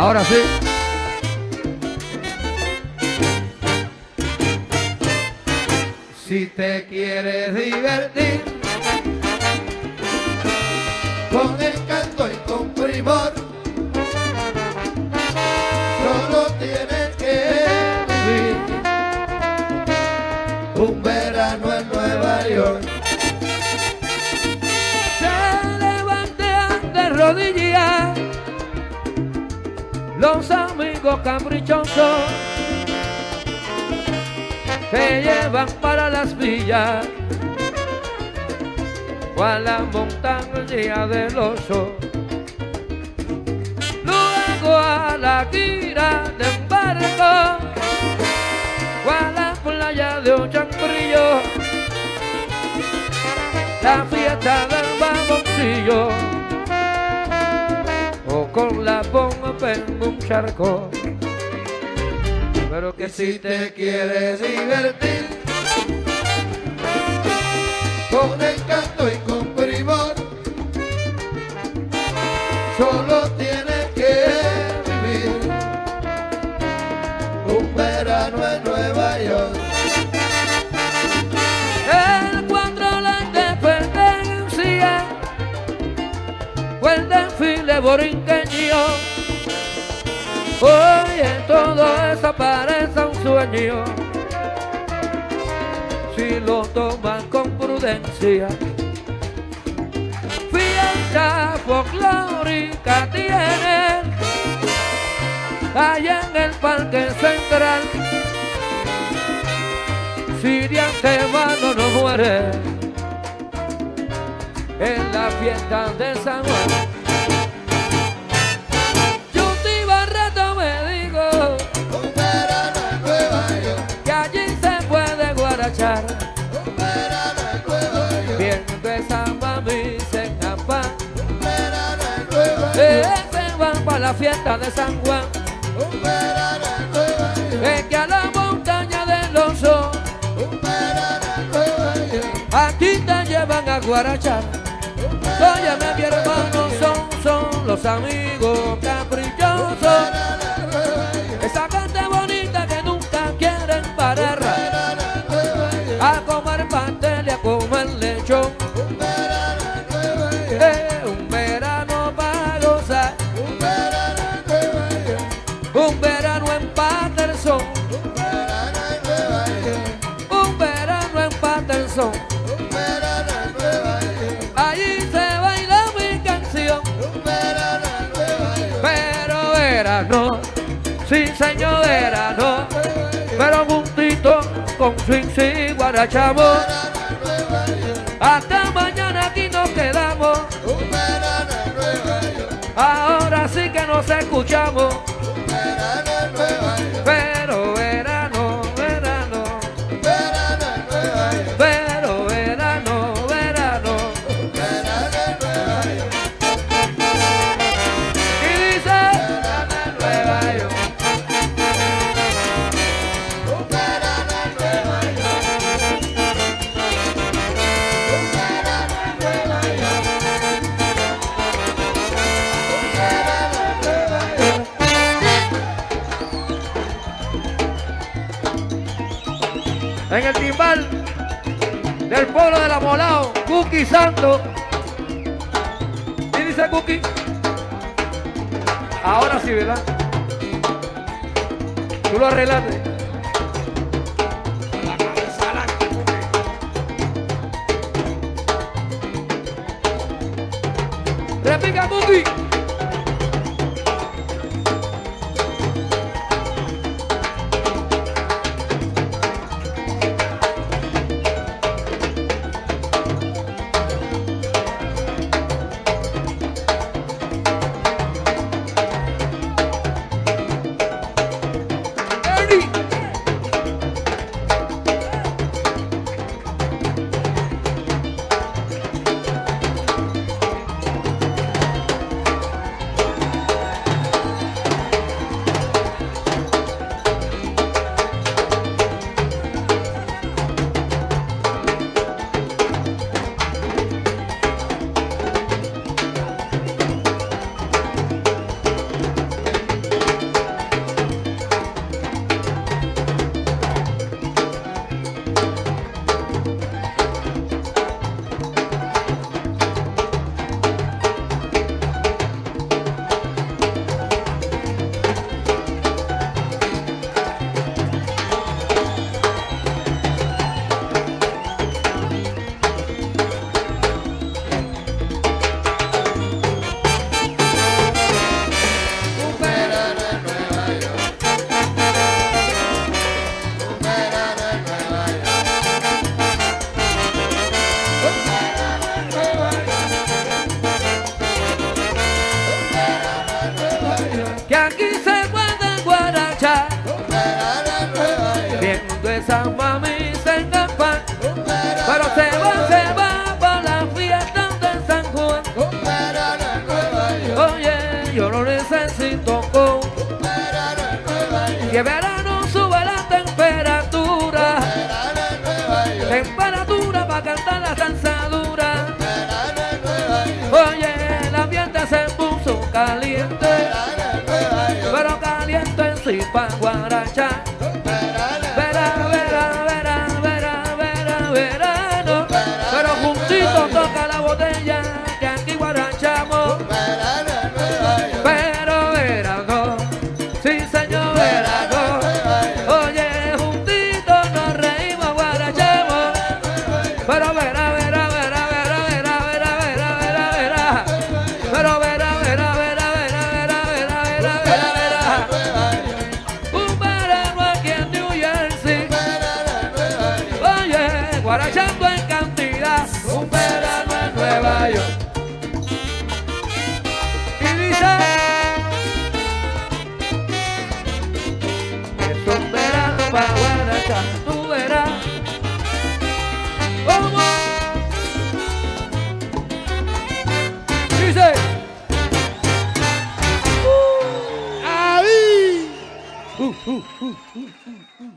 Ahora sí. Si te quieres divertir con encanto y con primor, solo tienes que vivir un verano en Nueva York. Se levantan de rodillas los amigos caprichosos que llevan para las villas o a la montaña del oso, luego a la gira de un barco o a la playa de un chambrillo, la fiesta del baboncillo o con la bomba en un charco. Pero que si te quieres divertir con encanto y con primor, solo tienes que vivir un verano en Nueva York. El cuadro la independencia o el desfile borinqueño, oye, todo eso parece un sueño si lo toman con prudencia. Fiesta folclórica tienen allá en el Parque Central. Si de antemano no muere en la fiesta de San Juan. Un verano en Nueva York, viendo esa mami se escapa. Un verano en Nueva York, se van para la fiesta de San Juan. Un verano en Nueva York, es que a la montaña del oso. Un verano en Nueva York, a ti te llevan a guarachar. Óyeme mi hermano, son los amigos caprichosos, esa gente bonita que nunca quieren parar a comer pastel y a comer lechón. Un verano en Nueva York, un verano para gozar. Un verano en Nueva York, un verano en Patterson. Un verano en Nueva York, un verano en Patterson. Un verano en Nueva York, allí se baila mi canción. Un verano en Nueva York, pero verano, sí señor verano, pero juntito con swing y guarachamos. Hasta mañana aquí nos quedamos. Un verano en Nueva York, ahora sí que nos escuchamos. Un verano en Nueva York, pero verano, verano, verano en Nueva York, pero verano, verano, verano en Nueva York. Y dice verano en Nueva York. En el timbal del pueblo de La Molao, Cookie Santo. ¿Y dice Cookie? Ahora sí, ¿verdad? Tú lo arreglaste. La cabeza adelante, Cookie. Repica, Cookie. San Mami se escapa, pero se va para la fiesta de San Juan. Oye, yo no necesito con que verano sube la temperatura, temperatura para cantar la danzadura. Oye, el ambiente se puso caliente, pero caliente en sí pa' guarachar. Verano, pero juntito toca la botella que aquí guarachamos. Pero verano, sí señor, verano. Oye, juntitos nos reímos, guarachamos. Pero verá. Pero verá. Un verano aquí en New Jersey. Oye, guarachando en cantidad. Un verano en Nueva York. Y dice: es un verano para guarachar, tú verás. ¿Cómo? Dice: ¡Ahí!